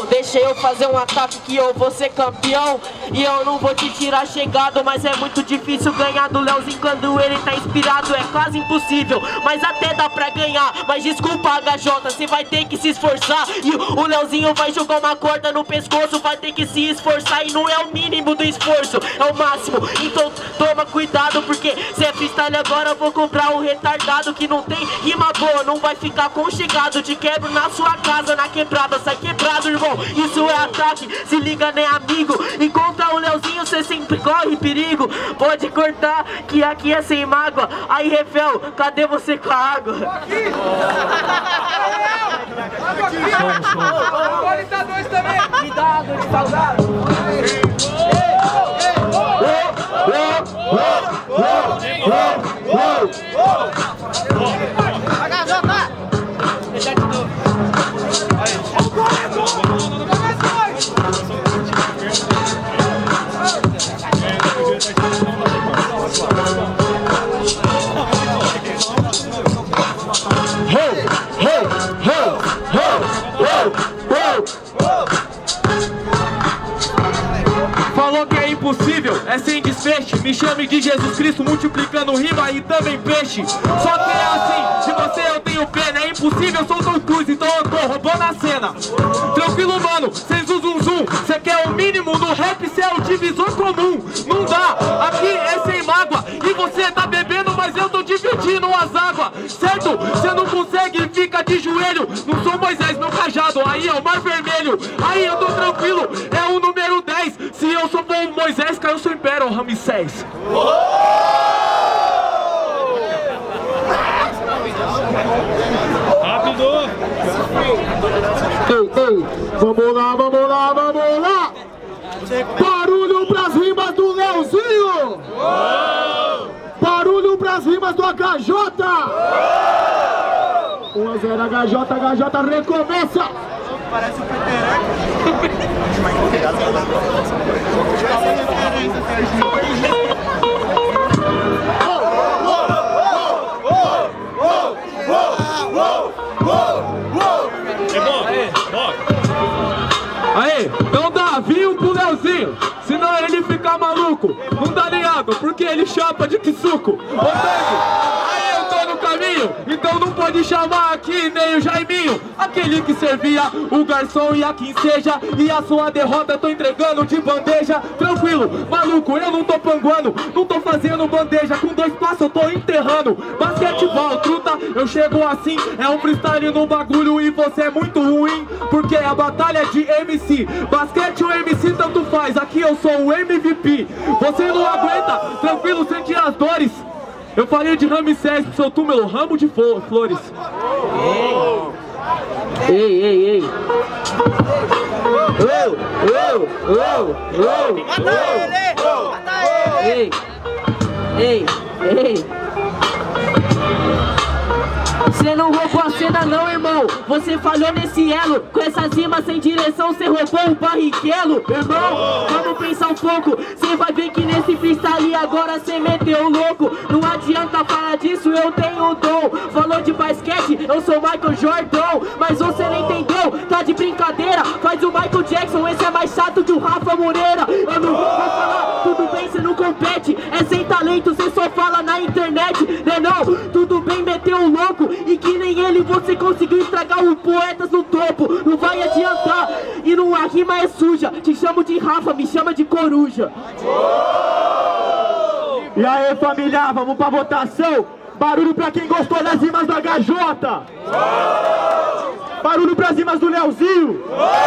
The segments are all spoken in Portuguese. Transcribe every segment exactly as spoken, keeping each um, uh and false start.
deixa eu fazer um ataque que eu vou ser campeão. E eu não vou te tirar chegado, mas é muito difícil ganhar do Leozinho quando ele tá inspirado. É quase impossível, mas até dá pra ganhar. Mas desculpa, H J, você vai ter que se esforçar. E o Leozinho vai jogar uma corda no pescoço, vai ter que se esforçar. E não é o mínimo do esforço, é o máximo. Então toma cuidado, porque se é freestyle agora eu vou comprar um retardado que não tem rima boa, não vai ficar aconchegado. Te quebro na sua casa, na quebrada, sai quebrado, irmão. Isso é ataque, se liga, né, amigo? E contra o Leozinho cê sempre corre perigo. Pode cortar, que aqui é sem mágoa. Aí, Refel, cadê você com a água? Aqui! Pode dar dois também! Me dá água de saudade! H J! Deixa de novo! Falou que é impossível, é sem desfecho. Me chame de Jesus Cristo, multiplicando rima e também peixe. Só que é assim, se você eu tenho pena. É impossível, sou Tom Cruise, então eu tô roubando a cena. Tranquilo, mano, sem zum zum zum. Cê quer o mínimo, no rap cê é o divisor comum. Não dá, aqui é sem mágoa. E você tá bebendo, mas eu tô dividindo as águas. Certo? Cê não consegue, fica de joelho. Não sou Moisés, meu cajado, aí é o mar vermelho. Aí eu tô tranquilo, é o número dez. Se eu sou bom Moisés, caiu seu império, Ramsés. Rápido! Ei, ei, vamos lá, vamos lá, vamos lá! Barulho pras rimas do Leozinho! Barulho pras rimas do H J! um a zero H J, H J recomeça! Parece o Petereco. Aí, não dá vinho pro Leozinho, senão ele fica maluco. Não dá nem água, porque ele chapa de que suco. Ô, aí eu tô no caminho, então não pode chamar aqui nem o Jaiminho. Aquele que servia o garçom e a quem seja. E a sua derrota eu tô entregando de bandeja. Tranquilo, maluco, eu não tô panguando, não tô fazendo bandeja. Com dois passos eu tô enterrando. Basquetebol, truta, eu chego assim. É um freestyle no bagulho e você é muito ruim, porque a batalha é de M C. Basquete ou M C tanto faz, aqui eu sou o M V P. Você não aguenta, tranquilo, sente as dores. Eu falei de Ramsés pro seu túmulo, ramo de flores. Ei, ei, ei! Uou, uou, uou, uou! Mata ele! Mata ele! Ei, ei, ei! Você não roubou a cena não, irmão. Você falhou nesse elo. Com essas rimas sem direção, você roubou o barrichello. Irmão, vamos pensar um pouco. Você vai ver que nesse freestyle agora você meteu louco. Não adianta falar disso, eu tenho o dom. Falou de basquete, eu sou Michael Jordan. Mas você não entendeu, tá de brincadeira. Faz o Michael Jackson, esse é mais chato que o Rafa Moreira. Eu não vou falar, tudo bem, você não compete. É sem talento, você só fala na internet, né não? Tudo bem, meteu o louco. E que nem ele você conseguiu estragar o Poetas no topo. Não vai adiantar. E não, a rima é suja. Te chamo de Rafa, me chama de Coruja. E aí, família, vamos pra votação. Barulho pra quem gostou das rimas do H J. Barulho pras rimas do Leozinho.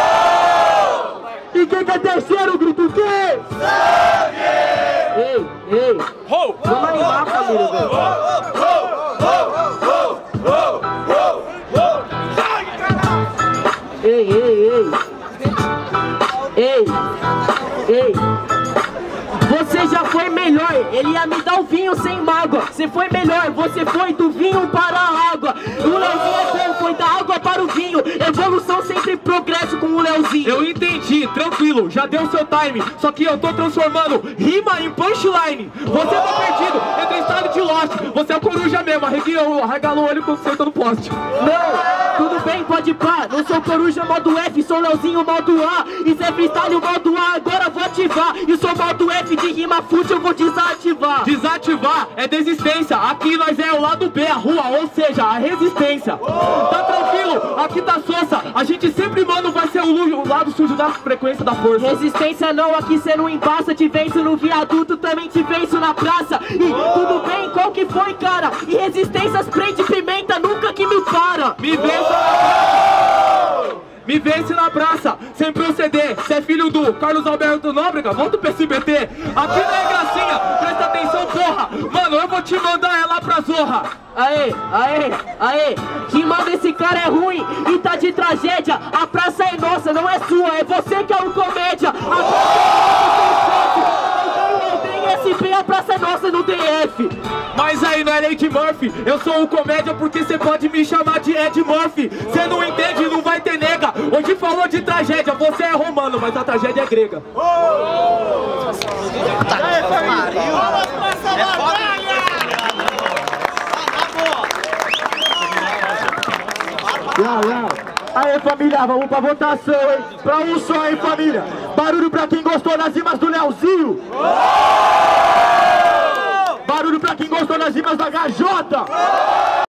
E quem quer terceiro, grito o quê? Ei, ei. Vamos animar, família, velho. Ei, ei, ei. Ei, ei. Você já foi melhor, ele ia me dar o vinho sem mágoa. Você foi melhor, você foi do vinho para a água. O Leozinho é bom, foi da água para o vinho. Evolução sempre progresso com o Leozinho. Eu entendi, tranquilo, já deu seu time. Só que eu tô transformando rima em punchline. Você tá perdido, entra em estado de lost. Você é o Coruja mesmo, arregalou, arregalou o olho quando senta no poste. Não, Tudo bem, pode pá, não sou coruja modo F, sou Leozinho modo A. Isso é freestyle modo A, agora vou ativar. E sou modo F de rima fútil, eu vou desativar. Desativar é desistência, aqui nós é o lado B, a rua, ou seja, a resistência. Tá tranquilo, aqui tá Sossa, a gente sempre, mano, vai ser o, o lado sujo da frequência da força. Resistência não, aqui cê não embaça, te venço no viaduto, também te venço na praça. E tudo bem, qual que foi, cara? E resistências prende pimenta, nunca que me para. Me vença na praça, me vence na praça, sem proceder. Cê é filho do Carlos Alberto Nóbrega, volta pro S B T. Aqui não é gracinha, presta atenção, porra. Mano, eu vou te mandar ela pra zorra. Aê, aê, aê, que manda esse cara é ruim e tá de tragédia. A praça é nossa, não é sua, é você que é o comédia. A praça é nossa, eu tenho S P, a praça é nossa no D F. Mas aí não é Lady Murphy, eu sou o comédia porque cê pode me chamar de Ed Murphy. Cê não entende, não vai ter nega. Hoje falou de tragédia, você é romano, mas a tragédia é grega. Yeah, yeah. Aê, família, vamos pra votação, hein? Pra um só, hein, família? Barulho pra quem gostou das rimas do Leozinho. Barulho pra quem gostou das rimas da Gajota.